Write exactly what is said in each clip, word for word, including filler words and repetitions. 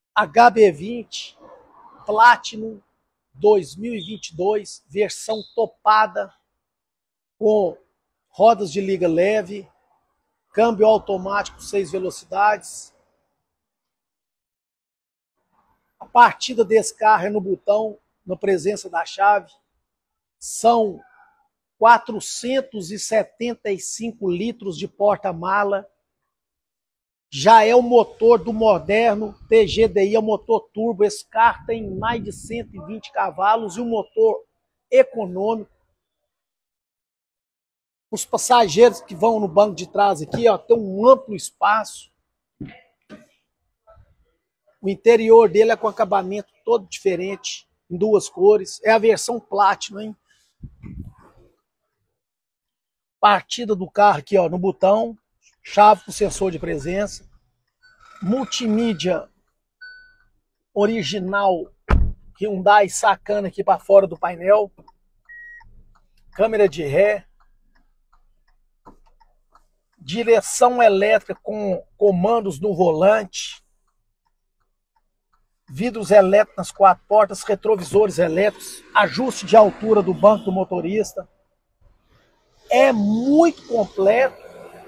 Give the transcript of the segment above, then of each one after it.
H B vinte Platinum dois mil e vinte e dois, versão topada, com rodas de liga leve, câmbio automático seis velocidades. A partida desse carro é no botão, na presença da chave. São quatrocentos e setenta e cinco litros de porta-mala. Já é o motor do moderno T G D I, é o motor turbo. Esse carro tem mais de cento e vinte cavalos e um motor econômico. Os passageiros que vão no banco de trás aqui, ó, tem um amplo espaço. O interior dele é com acabamento todo diferente, em duas cores. É a versão Platinum, hein? Partida do carro aqui, ó, no botão. Chave com sensor de presença. Multimídia original Hyundai sacana aqui para fora do painel. Câmera de ré. Direção elétrica com comandos no volante. Vidros elétricos nas quatro portas, retrovisores elétricos, ajuste de altura do banco do motorista. É muito completo.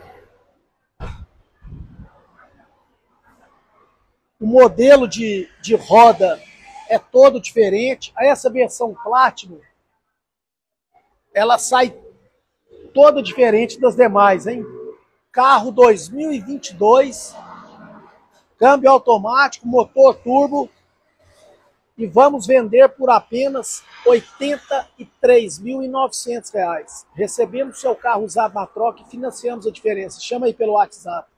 O modelo de, de roda é todo diferente. Essa versão Platinum, ela sai toda diferente das demais, hein? Carro dois mil e vinte e dois, câmbio automático, motor turbo, e vamos vender por apenas oitenta e três mil e novecentos reais. Recebemos seu carro usado na troca e financiamos a diferença. Chama aí pelo WhatsApp.